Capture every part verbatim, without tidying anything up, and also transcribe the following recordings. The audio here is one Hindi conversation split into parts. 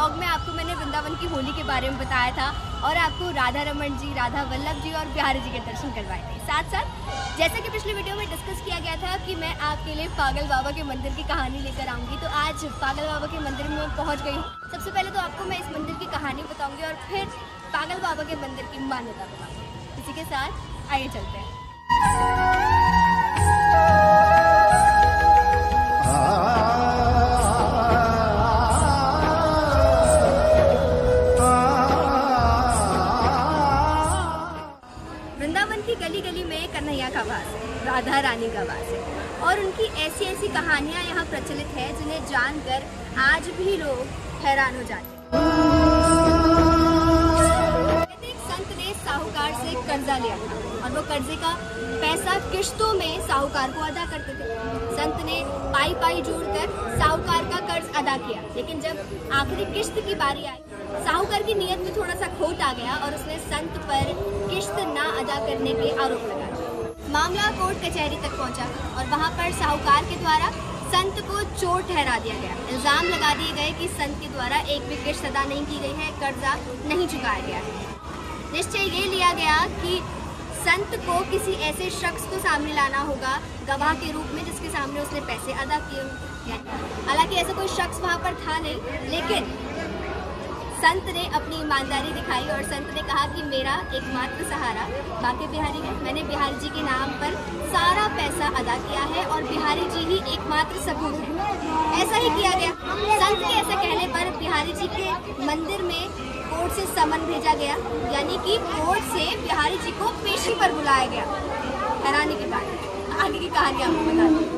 ब्लॉग में आपको मैंने वृंदावन की होली के बारे में बताया था और आपको राधा रमन जी, राधा वल्लभ जी और बिहारी जी के दर्शन करवाए थे। साथ साथ जैसा कि पिछली वीडियो में डिस्कस किया गया था कि मैं आपके लिए पागल बाबा के मंदिर की कहानी लेकर आऊँगी, तो आज पागल बाबा के मंदिर में मैं पहुँच गई हूँ। सबसे पहले तो आपको मैं इस मंदिर की कहानी बताऊँगी और फिर पागल बाबा के मंदिर की मान्यता बताऊँगी। इसी के साथ आइए चलते हैं। वृंदावन की गली गली में कन्हैया का वास है, राधा रानी का वास है और उनकी ऐसी ऐसी कहानियां यहाँ प्रचलित है जिन्हें जानकर आज भी लोग हैरान हो जाते हैं। एक संत ने साहूकार से कर्जा लिया था और वो कर्जे का पैसा किश्तों में साहूकार को अदा करते थे। संत ने पाई पाई जोड़कर साहूकार का कर्ज अदा किया, लेकिन जब आखिरी किश्त की बारी आई, साहूकार की नीयत में थोड़ा सा खोट आ गया और उसने संत पर किश्त ना अदा करने के आरोप लगाए। मामला कोर्ट कचहरी तक पहुंचा और वहां पर साहूकार के द्वारा संत को चोर ठहरा दिया गया। इल्जाम लगा दिए गए कि संत के द्वारा एक भी किश्त अदा नहीं की गई है, कर्जा नहीं चुकाया गया है। निश्चय ये लिया गया कि संत को किसी ऐसे शख्स को सामने लाना होगा गवाह के रूप में जिसके सामने उसने पैसे अदा किए हों। हालांकि ऐसा कोई शख्स वहां पर था नहीं, लेकिन संत ने अपनी ईमानदारी दिखाई और संत ने कहा कि मेरा एकमात्र सहारा बांके बिहारी है। मैंने बिहारी जी के नाम पर सारा पैसा अदा किया है और बिहारी जी ही एकमात्र सबूत है। ऐसा ही किया गया। संत के ऐसे कहने पर बिहारी जी के मंदिर में कोर्ट से समन भेजा गया, यानी कि कोर्ट से बिहारी जी को पेशी पर बुलाया गया। हैरानी की बात है। आगे की कहानी आपको बता दूं।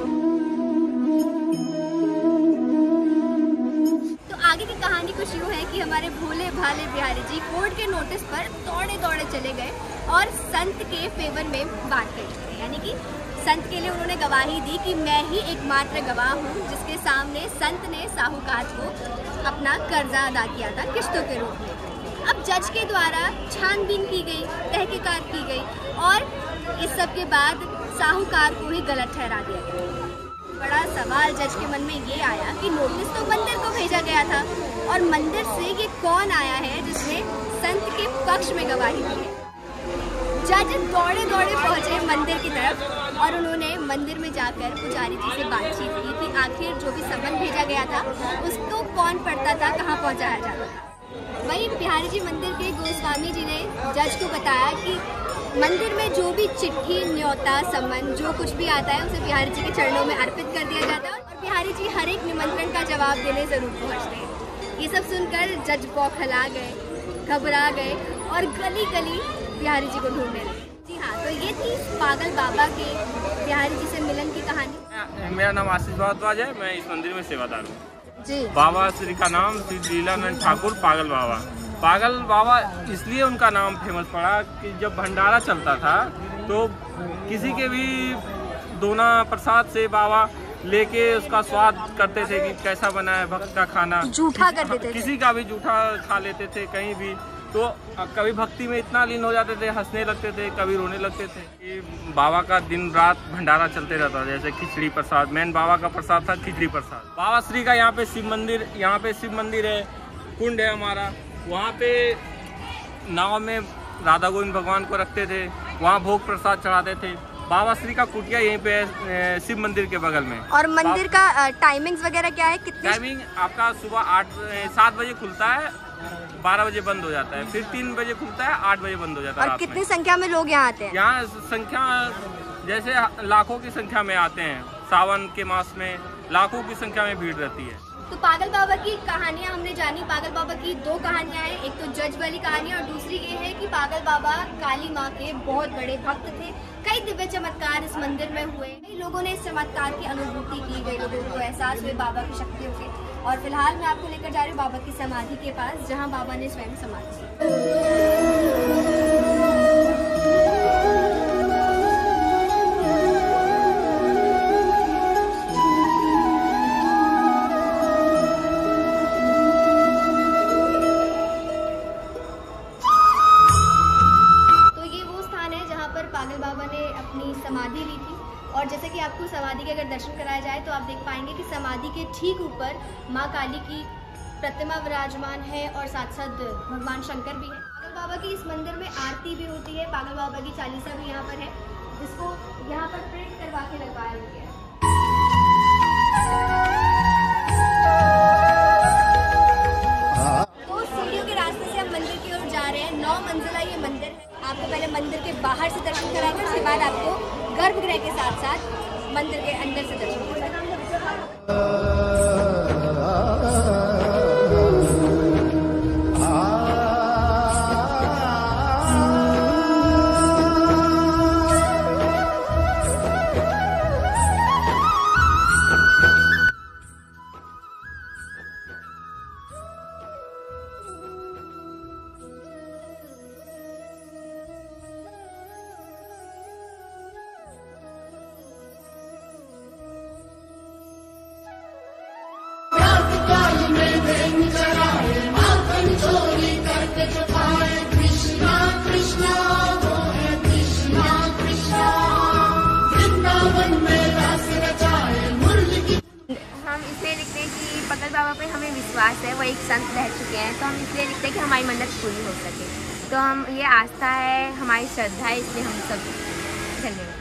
आगे की कहानी कुछ यूँ है कि हमारे भोले भाले बिहारी जी कोर्ट के नोटिस पर दौड़े दौड़े चले गए और संत के फेवर में बात कर, यानी कि संत के लिए उन्होंने गवाही दी कि मैं ही एकमात्र गवाह हूँ जिसके सामने संत ने साहूकार को अपना कर्जा अदा किया था किश्तों के रूप में। अब जज के द्वारा छानबीन की गई, तहकीकात की गई और इस सब के बाद साहूकार को ही गलत ठहरा दिया गया। बड़ा सवाल जज के मन में ये आया कि नोटिस तो मंदिर को भेजा गया था और मंदिर से ये कौन आया है जिसने संत के पक्ष में गवाही दी है। जज दौड़े दौड़े पहुंचे मंदिर की तरफ और उन्होंने मंदिर में जाकर पुजारी जी से बातचीत की कि आखिर जो भी समन भेजा गया था उसको कौन पढ़ता था, कहाँ पहुँचाया जाता था। वहीं बिहारी जी मंदिर के गोस्वामी जी ने जज को बताया कि मंदिर में जो भी चिट्ठी, न्योता, समन जो कुछ भी आता है उसे बिहारी जी के चरणों में अर्पित कर दिया जाता है और बिहारी जी हर एक निमंत्रण का जवाब देने जरूर पहुंचते हैं। ये सब सुनकर जज बौखला गए, घबरा गए और गली गली बिहारी जी को ढूंढने लगे। जी हाँ, तो ये थी पागल बाबा के बिहारी जी से मिलन की कहानी। मेरा नाम आशीष भारद्वाज है, मैं इस मंदिर में सेवादार हूँ जी। बाबा श्री का नाम श्री लीलानंद ठाकुर पागल बाबा। पागल बाबा इसलिए उनका नाम फेमस पड़ा कि जब भंडारा चलता था तो किसी के भी दोना प्रसाद से बाबा लेके उसका स्वाद करते थे कि कैसा बना है भक्त का खाना। जूठा कर देते थे, किसी का भी जूठा खा लेते थे कहीं भी। तो कभी भक्ति में इतना लीन हो जाते थे, हंसने लगते थे, कभी रोने लगते थे। कि बाबा का दिन रात भंडारा चलते रहता था। जैसे खिचड़ी प्रसाद, मेन बाबा का प्रसाद था खिचड़ी प्रसाद। बाबा श्री का यहाँ पे शिव मंदिर, यहाँ पे शिव मंदिर है, कुंड है हमारा। वहाँ पे नाव में राधा गोविंद भगवान को रखते थे, वहाँ भोग प्रसाद चढ़ाते थे। बाबा श्री का कुटिया यहीं पे है शिव मंदिर के बगल में। और मंदिर का टाइमिंग्स वगैरह क्या है? कितनी टाइमिंग आपका सुबह आठ सात बजे खुलता है, बारह बजे बंद हो जाता है, फिर तीन बजे खुलता है, आठ बजे बंद हो जाता है। और कितनी संख्या में लोग यहाँ आते हैं? यहाँ संख्या जैसे लाखों की संख्या में आते हैं। सावन के मास में लाखों की संख्या में भीड़ रहती है। तो पागल बाबा की कहानियां हमने जानी। पागल बाबा की दो कहानियां हैं, एक तो जज वाली कहानी और दूसरी ये है कि पागल बाबा काली माँ के बहुत बड़े भक्त थे। कई दिव्य चमत्कार इस मंदिर में हुए, कई लोगों ने इस चमत्कार की अनुभूति की, कई लोगों को एहसास हुए बाबा की शक्तियों के। और फिलहाल मैं आपको लेकर जा रही हूँ बाबा की समाधि के पास, जहाँ बाबा ने स्वयं समाधि की। समाधि ली थी और जैसे कि आपको समाधि के अगर दर्शन कराया जाए तो आप देख पाएंगे कि समाधि के ठीक ऊपर माँ काली की प्रतिमा विराजमान है और साथ साथ भगवान शंकर भी है। पागल बाबा की इस मंदिर में आरती भी होती है। पागल बाबा की चालीसा भी यहाँ पर है, जिसको यहाँ पर प्रिंट करवा के लगवाया गया है। तो सीढ़ियों के रास्ते से हम मंदिर की ओर जा रहे हैं। नौ मंजिला ये मंदिर है। आपको पहले मंदिर के बाहर से दर्शन कराएंगे, उसके बाद आपको गर्भगृह के साथ साथ मंदिर के अंदर से दर्शन कराएंगे। हम इसलिए लिखते हैं कि पागल बाबा पे हमें विश्वास है, वो एक संत रह चुके हैं, तो हम इसलिए लिखते हैं कि हमारी मन्नत पूरी हो सके। तो हम ये आस्था है, हमारी श्रद्धा है, इसलिए हम सब धन्यवाद।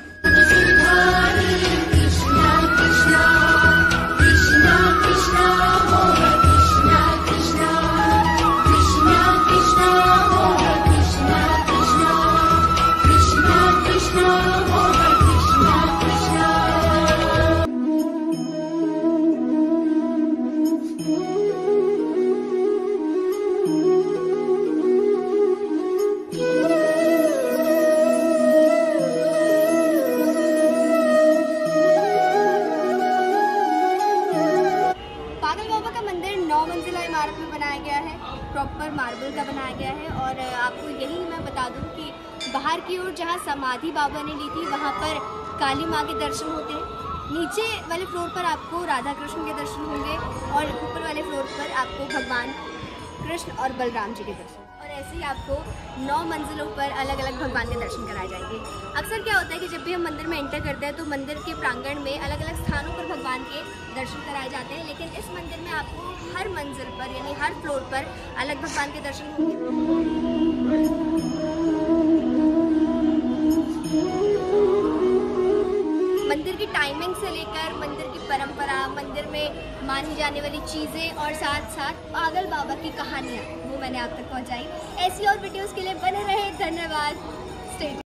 नौ मंजिला इमारत में बनाया गया है, प्रॉपर मार्बल का बनाया गया है। और आपको यही मैं बता दूं कि बाहर की ओर जहां समाधि बाबा ने ली थी वहां पर काली माँ के दर्शन होते हैं। नीचे वाले फ्लोर पर आपको राधा कृष्ण के दर्शन होंगे और ऊपर वाले फ्लोर पर आपको भगवान कृष्ण और बलराम जी के दर्शन। और ऐसे ही आपको नौ मंजिलों पर अलग अलग भगवान के दर्शन कराए जाएंगे। अक्सर क्या होता है कि जब भी हम मंदिर में एंटर करते हैं तो मंदिर के प्रांगण में अलग अलग स्थानों पर भगवान के दर्शन कराए जाते हैं, लेकिन इस मंदिर में आपको हर मंजिल पर यानी हर फ्लोर पर अलग भगवान के दर्शन होंगे। मंदिर की टाइमिंग से लेकर मंदिर की परंपरा, मंदिर में मानी जाने वाली चीज़ें और साथ साथ पागल बाबा की कहानियाँ वो मैंने आप तक पहुँचाई। ऐसी और वीडियोज़ के लिए बने रहे। धन्यवाद। स्टे